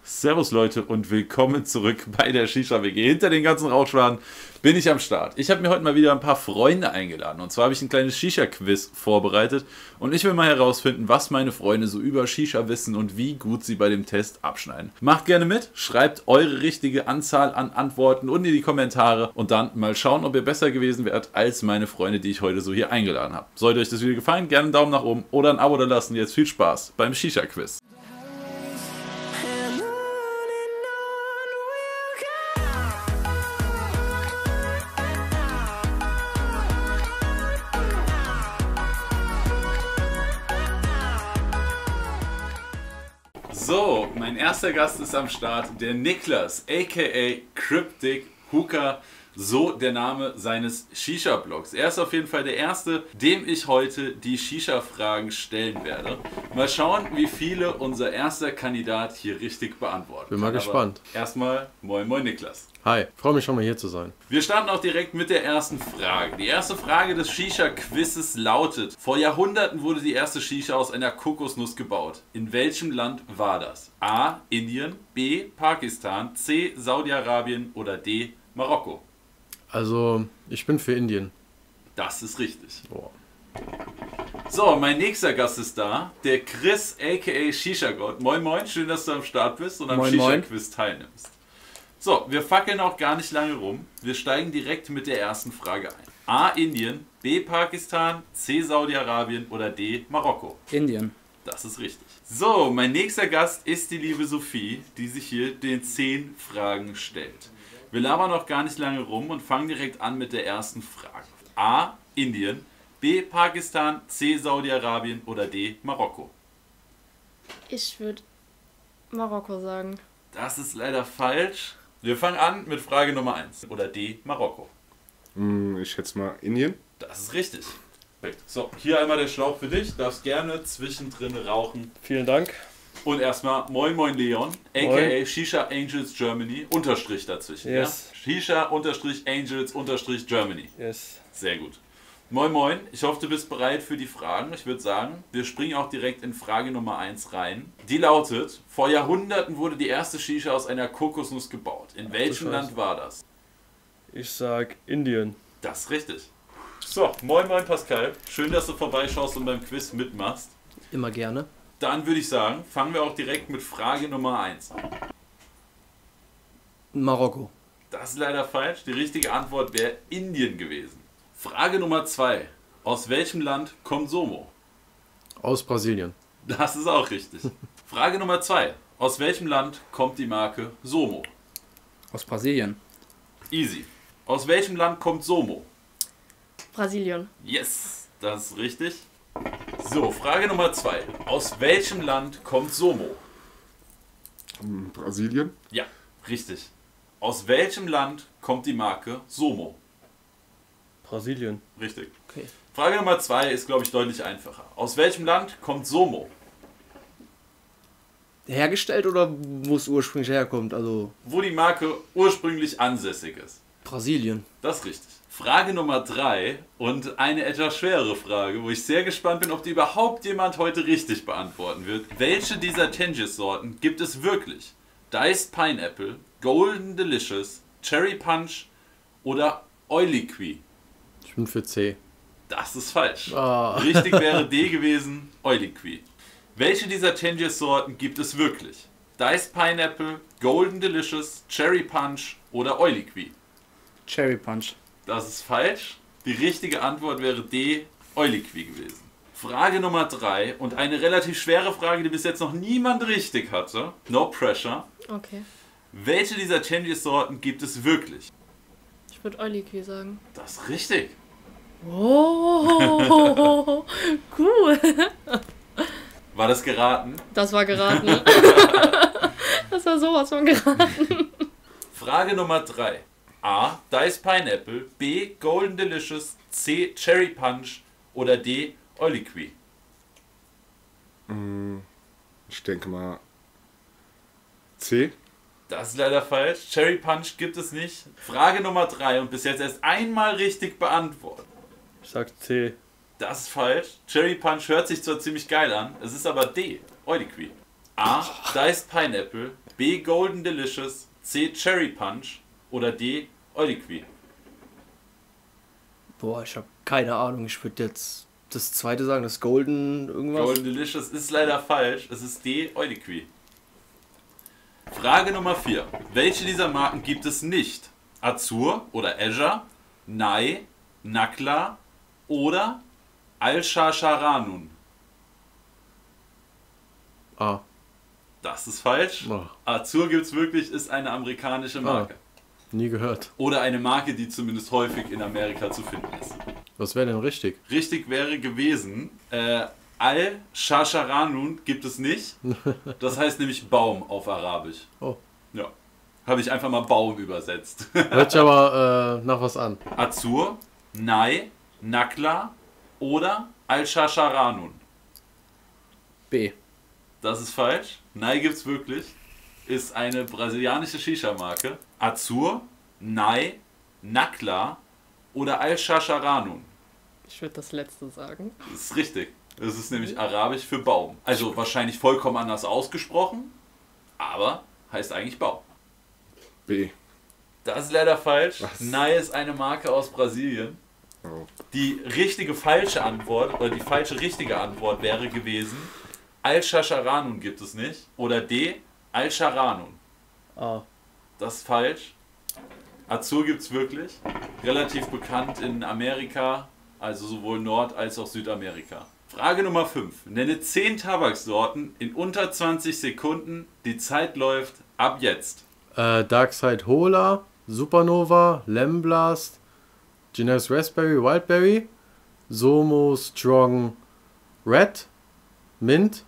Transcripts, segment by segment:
Servus Leute und willkommen zurück bei der Shisha-WG. Hinter den ganzen Rauchschwaden bin ich am Start. Ich habe mir heute mal wieder ein paar Freunde eingeladen. Und zwar habe ich ein kleines Shisha-Quiz vorbereitet. Und ich will mal herausfinden, was meine Freunde so über Shisha wissen und wie gut sie bei dem Test abschneiden. Macht gerne mit, schreibt eure richtige Anzahl an Antworten unten in die Kommentare. Und dann mal schauen, ob ihr besser gewesen wärt als meine Freunde, die ich heute so hier eingeladen habe. Sollte euch das Video gefallen, gerne einen Daumen nach oben oder ein Abo da lassen. Jetzt viel Spaß beim Shisha-Quiz. So, mein erster Gast ist am Start, der Niklas, aka Cryptic Hookah, so der Name seines Shisha-Blogs. Er ist auf jeden Fall der Erste, dem ich heute die Shisha-Fragen stellen werde. Mal schauen, wie viele unser erster Kandidat hier richtig beantwortet. Bin mal gespannt. Erstmal, moin moin Niklas. Hi, freue mich schon mal hier zu sein. Wir starten auch direkt mit der ersten Frage. Die erste Frage des Shisha-Quizzes lautet: Vor Jahrhunderten wurde die erste Shisha aus einer Kokosnuss gebaut. In welchem Land war das? A. Indien, B. Pakistan, C. Saudi-Arabien oder D. Marokko? Also, ich bin für Indien. Das ist richtig. Oh. So, mein nächster Gast ist da, der Chris, aka Shisha-Gott. Moin moin, schön, dass du am Start bist und am Shisha-Quiz teilnimmst. So, wir fackeln auch gar nicht lange rum. Wir steigen direkt mit der ersten Frage ein. A. Indien, B. Pakistan, C. Saudi-Arabien oder D. Marokko? Indien. Das ist richtig. So, mein nächster Gast ist die liebe Sophie, die sich hier den 10 Fragen stellt. Wir labern noch gar nicht lange rum und fangen direkt an mit der ersten Frage. A. Indien, B. Pakistan, C. Saudi-Arabien oder D. Marokko? Ich würde Marokko sagen. Das ist leider falsch. Wir fangen an mit Frage Nummer 1. Oder D. Marokko? Ich schätze mal Indien. Das ist richtig. Perfekt. So, hier einmal der Schlauch für dich. Darfst gerne zwischendrin rauchen. Vielen Dank. Und erstmal moin moin Leon, aka Shisha Angels Germany, Unterstrich dazwischen. Yes. Ja? Shisha Unterstrich Angels Unterstrich Germany. Yes. Sehr gut. Moin moin, ich hoffe du bist bereit für die Fragen. Ich würde sagen, wir springen auch direkt in Frage Nummer 1 rein. Die lautet: Vor Jahrhunderten wurde die erste Shisha aus einer Kokosnuss gebaut. In welchem Land war das? Ich sag Indien. Das ist richtig. So, moin moin Pascal. Schön, dass du vorbeischaust und beim Quiz mitmachst. Immer gerne. Dann würde ich sagen, fangen wir auch direkt mit Frage Nummer 1 an. Marokko. Das ist leider falsch. Die richtige Antwort wäre Indien gewesen. Frage Nummer 2. Aus welchem Land kommt Somo? Aus Brasilien. Das ist auch richtig. Frage Nummer 2. Aus welchem Land kommt die Marke Somo? Aus Brasilien. Easy. Aus welchem Land kommt Somo? Brasilien. Yes, das ist richtig. So, Frage Nummer 2. Aus welchem Land kommt Somo? Brasilien. Ja, richtig. Aus welchem Land kommt die Marke Somo? Brasilien. Richtig. Okay. Frage Nummer 2 ist, glaube ich, deutlich einfacher. Aus welchem Land kommt Somo? Hergestellt oder wo es ursprünglich herkommt? Also Wo die Marke ursprünglich ansässig ist. Brasilien. Das ist richtig. Frage Nummer 3 und eine etwas schwerere Frage, wo ich sehr gespannt bin, ob die überhaupt jemand heute richtig beantworten wird. Welche dieser Tengis-Sorten gibt es wirklich? Diced Pineapple, Golden Delicious, Cherry Punch oder Oiliqui? Ich bin für C. Das ist falsch. Ah. Richtig wäre D gewesen, Oiliqui. Welche dieser Tengis-Sorten gibt es wirklich? Diced Pineapple, Golden Delicious, Cherry Punch oder Oiliqui? Cherry Punch. Das ist falsch. Die richtige Antwort wäre D, Oiliqui gewesen. Frage Nummer 3 und eine relativ schwere Frage, die bis jetzt noch niemand richtig hatte. No pressure. Okay. Welche dieser Tengis-Sorten gibt es wirklich? Ich würde Oiliqui sagen. Das ist richtig. Oh, cool. War das geraten? Das war geraten. Das war sowas von geraten. Frage Nummer 3. A. Diced Pineapple, B. Golden Delicious, C. Cherry Punch oder D. Oiliqui? Ich denke mal C. Das ist leider falsch. Cherry Punch gibt es nicht. Frage Nummer 3 und bis jetzt erst einmal richtig beantwortet. Ich sag C. Das ist falsch. Cherry Punch hört sich zwar ziemlich geil an, es ist aber D. Oiliqui. A. Diced Pineapple, B. Golden Delicious, C. Cherry Punch oder D. Oliqui? Boah, ich habe keine Ahnung. Ich würde jetzt das zweite sagen, das Golden irgendwas. Golden Delicious ist leider falsch. Es ist D. Oliqui. Frage Nummer 4. Welche dieser Marken gibt es nicht? Azur oder Azure, Nye, Nakla oder Al-Shasharanun? A. Das ist falsch. Oh, Azur gibt es wirklich, ist eine amerikanische Marke. nie gehört. Oder eine Marke, die zumindest häufig in Amerika zu finden ist. Was wäre denn richtig? Richtig wäre gewesen, Al-Shasharanun gibt es nicht. Das heißt nämlich Baum auf Arabisch. Oh. Ja. Habe ich einfach mal Baum übersetzt. Hört sich aber nach was an. Azur, Nye, Nakla oder Al-Shasharanun. B. Das ist falsch. Nye gibt's wirklich. Ist eine brasilianische Shisha-Marke. Azur, Nye, Nakla oder Al-Shasharanun. Ich würde das letzte sagen. Das ist richtig. Das ist nämlich arabisch für Baum. Also wahrscheinlich vollkommen anders ausgesprochen, aber heißt eigentlich Baum. B. Das ist leider falsch. Was? Nye ist eine Marke aus Brasilien. Oh. Die falsche Antwort oder die falsche richtige Antwort wäre gewesen, Al-Shasharanun gibt es nicht. Oder D, Al-Sharanun. A. Das ist falsch. Azur gibt es wirklich. Relativ bekannt in Amerika, also sowohl Nord- als auch Südamerika. Frage Nummer 5. Nenne 10 Tabaksorten in unter 20 Sekunden. Die Zeit läuft ab jetzt. Darkside Hola, Supernova, Lemblast, Generous Raspberry, Wildberry, Somo Strong Red, Mint,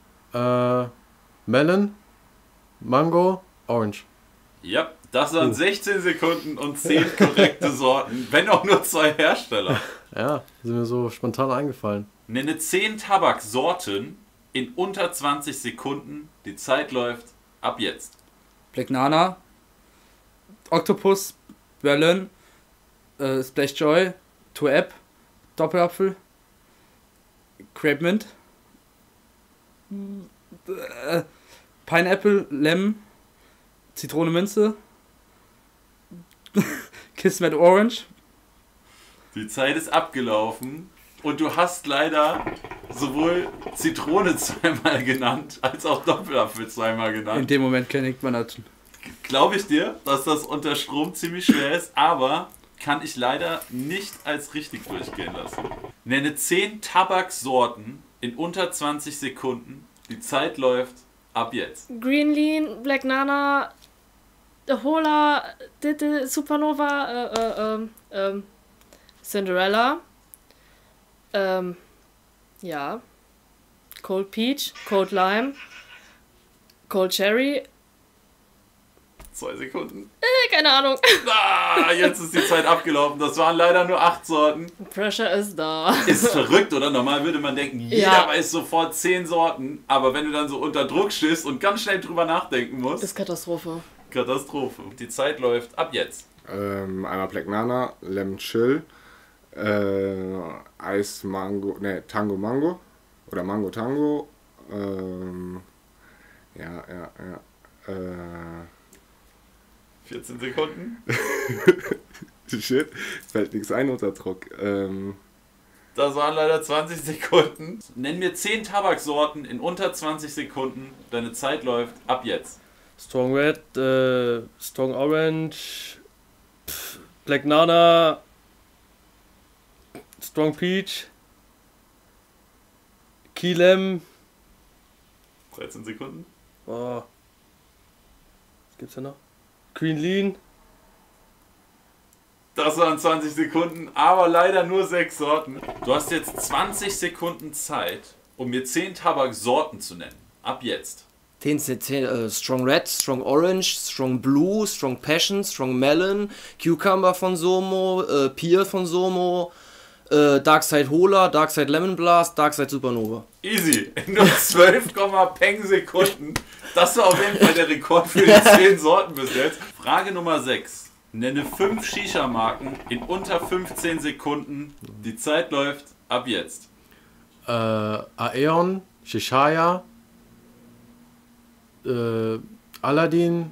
Melon, Mango, Orange. Ja, das waren 16 Sekunden und 10 korrekte Sorten, wenn auch nur 2 Hersteller. Ja, sind mir so spontan eingefallen. Nenne 10 Tabaksorten in unter 20 Sekunden. Die Zeit läuft ab jetzt. Black Nana, Octopus, Berlin, Splash Joy, Two-App, Doppelapfel, Crepe Mint, Pineapple, Lemon, Zitrone Minze, Kismet Orange. Die Zeit ist abgelaufen und du hast leider sowohl Zitrone zweimal genannt, als auch Doppelapfel zweimal In genannt. dem Moment kennt man das. Glaube ich dir, dass das unter Strom ziemlich schwer ist, aber kann ich leider nicht als richtig durchgehen lassen. Nenne 10 Tabaksorten in unter 20 Sekunden. Die Zeit läuft ab jetzt. Green Lean, Black Nana, Hola, Supernova, Cinderella, ja, Cold Peach, Cold Lime, Cold Cherry, 2 Sekunden. keine Ahnung. Ah, jetzt ist die Zeit abgelaufen. Das waren leider nur 8 Sorten. Pressure ist da. Ist verrückt, oder? Normal würde man denken, jeder Ja. weiß sofort 10 Sorten. Aber wenn du dann so unter Druck stehst und ganz schnell drüber nachdenken Das musst, ist Katastrophe. Katastrophe. Die Zeit läuft ab jetzt. Einmal Black Nana, Lemon Chill, Eis Mango, ne, Tango Mango oder Mango Tango. Ja. 14 Sekunden. Shit, fällt nichts ein unter Druck. Das waren leider 20 Sekunden. Nenn mir 10 Tabaksorten in unter 20 Sekunden. Deine Zeit läuft ab jetzt. Strong Red, Strong Orange, Black Nana, Strong Peach, Key Lem. 13 Sekunden. Oh. Was gibt's da noch? Green Lean. Das waren 20 Sekunden, aber leider nur 6 Sorten. Du hast jetzt 20 Sekunden Zeit, um mir 10 Tabaksorten zu nennen. Ab jetzt. 10, Strong Red, Strong Orange, Strong Blue, Strong Passion, Strong Melon, Cucumber von Somo, Pear von Somo, Darkside Hola, Darkside Lemon Blast, Darkside Supernova. Easy. In nur 12, Peng Sekunden. Das war auf jeden Fall der Rekord für die 10 Sorten bis jetzt. Frage Nummer 6. Nenne 5 Shisha-Marken in unter 15 Sekunden. Die Zeit läuft ab jetzt. Aeon, Shishaya, Aladdin,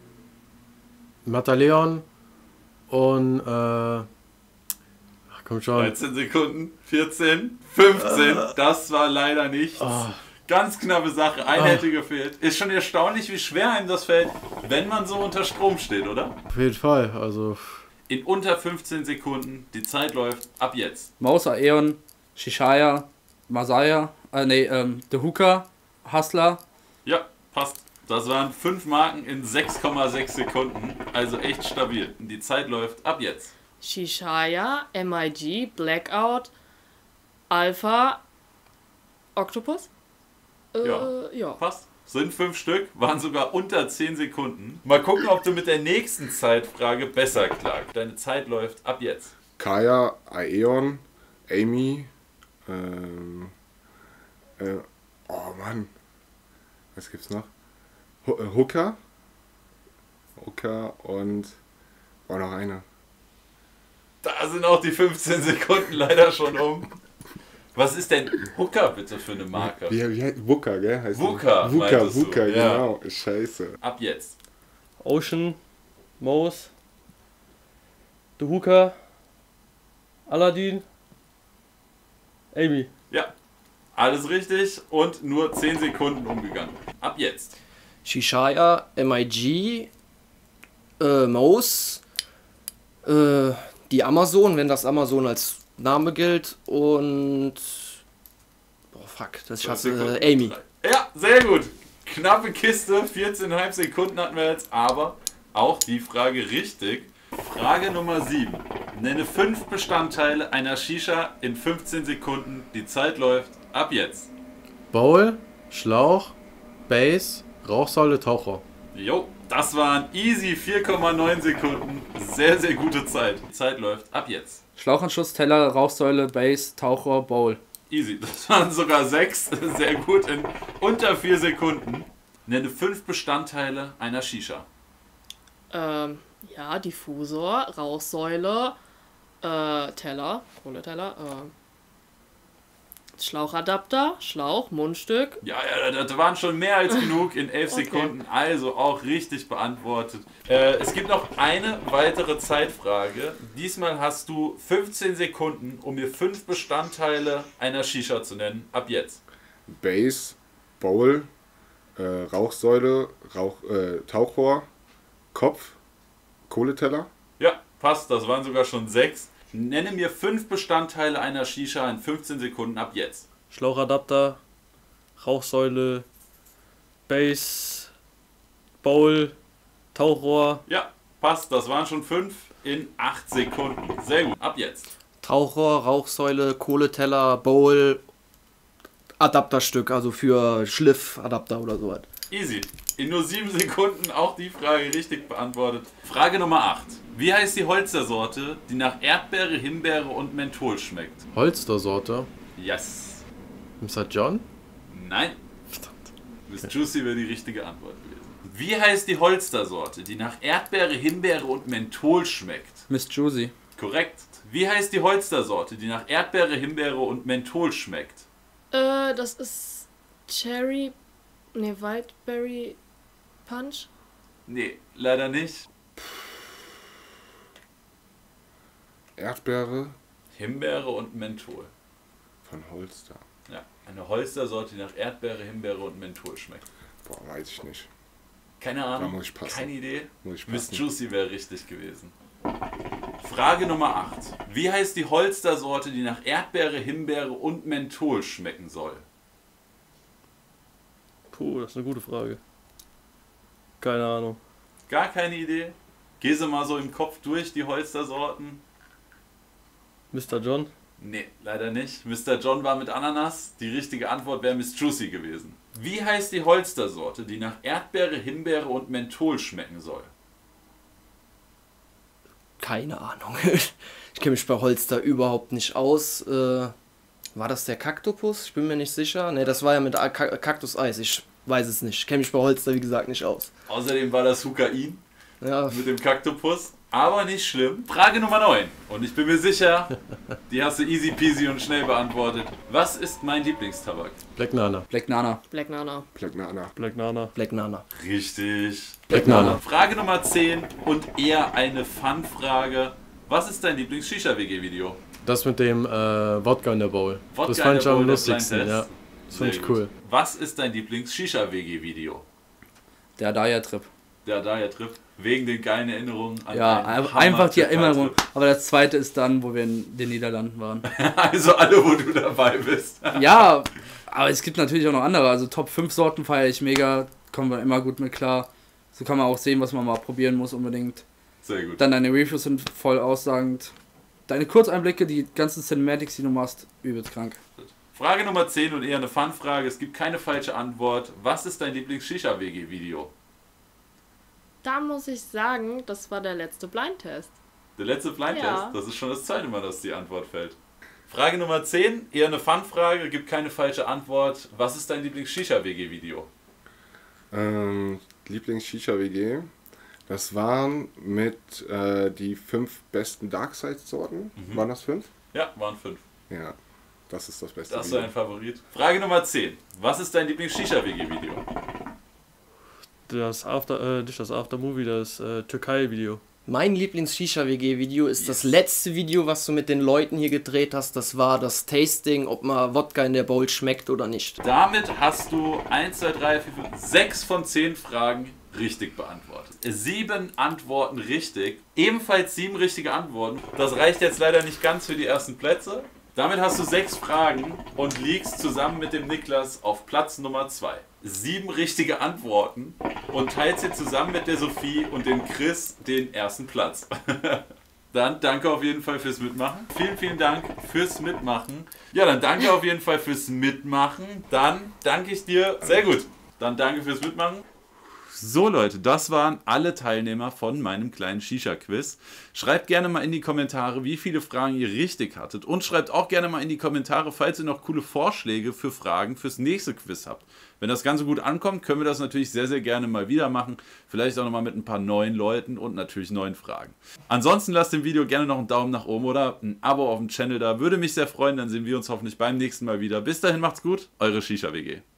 Mataleon und ach komm schon. 13 Sekunden, 14, 15. Das war leider nichts. Ganz knappe Sache, eine hätte gefehlt. Ist schon erstaunlich, wie schwer einem das fällt, wenn man so unter Strom steht, oder? Auf jeden Fall, also In unter 15 Sekunden, die Zeit läuft, ab jetzt. Maus, Aeon, Shishaya, Masaya, The Hooker, Hustler. Ja, passt. Das waren 5 Marken in 6,6 Sekunden. Also echt stabil. Die Zeit läuft ab jetzt. Shishaya, MIG, Blackout, Alpha, Octopus? Ja. Passt. Sind 5 Stück, waren sogar unter 10 Sekunden. Mal gucken, ob du mit der nächsten Zeitfrage besser klarst. Deine Zeit läuft ab jetzt. Kaya, Aeon, Amy, oh Mann. Was gibt's noch? Hooker. Hooker und noch eine. Da sind auch die 15 Sekunden leider schon um. Was ist denn Hooker bitte für eine Marke? Wie heißt Wooker, gell? Heißt Wooker, Wooker, meintest du, Wooker, ja. genau. Scheiße. Ab jetzt. Ocean, Mouse, The Hooker, Aladdin, Amy. Ja, alles richtig und nur 10 Sekunden umgegangen. Ab jetzt. Shishaya, MIG, Mouse, die Amazon, wenn das Amazon als Name gilt und das schafft Amy. Ja, sehr gut. Knappe Kiste, 14,5 Sekunden hatten wir jetzt, aber auch die Frage richtig. Frage Nummer 7. Nenne 5 Bestandteile einer Shisha in 15 Sekunden. Die Zeit läuft ab jetzt. Bowl, Schlauch, Base, Rauchsäule, Taucher. Jo, das waren easy 4,9 Sekunden. Sehr, sehr gute Zeit. Die Zeit läuft ab jetzt. Schlauchanschluss, Teller, Rauchsäule, Base, Taucher, Bowl. Easy. Das waren sogar 6. Sehr gut in unter 4 Sekunden. Nenne 5 Bestandteile einer Shisha. Ja, Diffusor, Rauchsäule, Teller, Kohleteller, Schlauchadapter, Schlauch, Mundstück. Ja, das waren schon mehr als genug in 11 Okay. Sekunden. Also auch richtig beantwortet. Es gibt noch eine weitere Zeitfrage. Diesmal hast du 15 Sekunden, um mir 5 Bestandteile einer Shisha zu nennen. Ab jetzt. Base, Bowl, Rauchsäule, Tauchrohr, Kopf, Kohleteller. Ja, passt. Das waren sogar schon 6. Nenne mir 5 Bestandteile einer Shisha in 15 Sekunden. Ab jetzt. Schlauchadapter, Rauchsäule, Base, Bowl, Tauchrohr, Ja, passt. Das waren schon 5 in 8 Sekunden. Sehr gut. Ab jetzt. Tauchrohr, Rauchsäule, Kohleteller, Bowl, Adapterstück, also für Schliffadapter oder sowas. Easy. In nur 7 Sekunden auch die Frage richtig beantwortet. Frage Nummer 8. Wie heißt die Holstersorte, die nach Erdbeere, Himbeere und Menthol schmeckt? Holstersorte. Yes. Mr. John? Nein. Miss Juicy wäre die richtige Antwort gewesen. Wie heißt die Holstersorte, die nach Erdbeere, Himbeere und Menthol schmeckt? Miss Juicy. Korrekt. Wie heißt die Holstersorte, die nach Erdbeere, Himbeere und Menthol schmeckt? Das ist Whiteberry Punch. Nee, leider nicht. Erdbeere Himbeere und Menthol. von Holster. Ja, eine Holstersorte, die nach Erdbeere, Himbeere und Menthol schmeckt. Boah, weiß ich nicht. Keine Ahnung, Da muss ich passen. keine Idee. Muss ich Miss passen. Juicy wäre richtig gewesen. Frage Nummer 8. Wie heißt die Holstersorte, die nach Erdbeere, Himbeere und Menthol schmecken soll? Puh, das ist eine gute Frage. Keine Ahnung. Gar keine Idee? Geh sie mal so im Kopf durch, die Holstersorten. Mr. John? Nee, leider nicht. Mr. John war mit Ananas. Die richtige Antwort wäre Miss Juicy gewesen. Wie heißt die Holstersorte, die nach Erdbeere, Himbeere und Menthol schmecken soll? Keine Ahnung. Ich kenne mich bei Holster überhaupt nicht aus. War das der Kaktopus? Ich bin mir nicht sicher. Ne, das war ja mit Kaktuseis. Ich weiß es nicht. Ich kenne mich bei Holster, wie gesagt, nicht aus. Außerdem war das Hukain Ja, mit dem Kaktopus. Aber nicht schlimm. Frage Nummer 9. Und ich bin mir sicher, die hast du easy peasy und schnell beantwortet. Was ist mein Lieblingstabak? Black Nana. Black Nana. Black Nana. Black Nana. Black Nana. Black Nana. Richtig. Black Nana. Frage Nummer 10 und eher eine Fun-Frage. Was ist dein Lieblings-Shisha-WG-Video? Das mit dem Wodka in der Bowl. Wodka das in fand der ich am Bowl, der lustigsten, Blind ja. Test. Das fand Sehr ich gut. cool. Was ist dein Lieblings-Shisha-WG-Video? Der Adaya-Trip. Der Adaya-Trip. Wegen den geilen Erinnerungen an Ja, einen einfach die Hammer-Türkei-Trip. Erinnerung. Aber das zweite ist dann, wo wir in den Niederlanden waren. Also alle, wo du dabei bist. Ja, aber es gibt natürlich auch noch andere. Also Top 5 Sorten feiere ich mega. Kommen wir immer gut mit klar. So kann man auch sehen, was man mal probieren muss unbedingt. Sehr gut. Dann deine Reviews sind voll aussagend. Deine Kurzeinblicke, die ganzen Cinematics, die du machst, übelst krank. Frage Nummer 10 und eher eine Fun-Frage. Es gibt keine falsche Antwort. Was ist dein Lieblings-Shisha-WG-Video? Da muss ich sagen, das war der letzte Blindtest. Der letzte Blindtest? Ja. Das ist schon das zweite Mal, dass die Antwort fällt. Frage Nummer 10, eher eine Fun-Frage, gibt keine falsche Antwort. Was ist dein Lieblings-Shisha-WG-Video? Lieblings-Shisha-WG. Das waren mit die 5 besten Darkside-Sorten. Waren das 5? Ja, waren 5. Ja, das ist das beste Das ist Video. dein Favorit. Frage Nummer 10. Was ist dein Lieblings-Shisha-WG-Video? Nicht das Aftermovie, das Türkei-Video. Mein Lieblings-Shisha-WG-Video ist das letzte Video, was du mit den Leuten hier gedreht hast. Das war das Tasting, ob mal Wodka in der Bowl schmeckt oder nicht. Damit hast du 1, 2, 3, 4, 5, 6 von 10 Fragen richtig beantwortet. 7 Antworten richtig. Ebenfalls 7 richtige Antworten. Das reicht jetzt leider nicht ganz für die ersten Plätze. Damit hast du 6 Fragen und liegst zusammen mit dem Niklas auf Platz Nummer 2. 7 richtige Antworten und teilst dir zusammen mit der Sophie und dem Chris den ersten Platz. Dann danke auf jeden Fall fürs Mitmachen. Vielen, vielen Dank fürs Mitmachen. Ja, dann danke auf jeden Fall fürs Mitmachen. Dann danke ich dir. Sehr gut. Dann danke fürs Mitmachen. So Leute, das waren alle Teilnehmer von meinem kleinen Shisha-Quiz. Schreibt gerne mal in die Kommentare, wie viele Fragen ihr richtig hattet. Und schreibt auch gerne mal in die Kommentare, falls ihr noch coole Vorschläge für Fragen fürs nächste Quiz habt. Wenn das Ganze gut ankommt, können wir das natürlich sehr, sehr gerne mal wieder machen. Vielleicht auch nochmal mit ein paar neuen Leuten und natürlich neuen Fragen. Ansonsten lasst dem Video gerne noch einen Daumen nach oben oder ein Abo auf dem Channel da. Würde mich sehr freuen, dann sehen wir uns hoffentlich beim nächsten Mal wieder. Bis dahin macht's gut, eure Shisha-WG.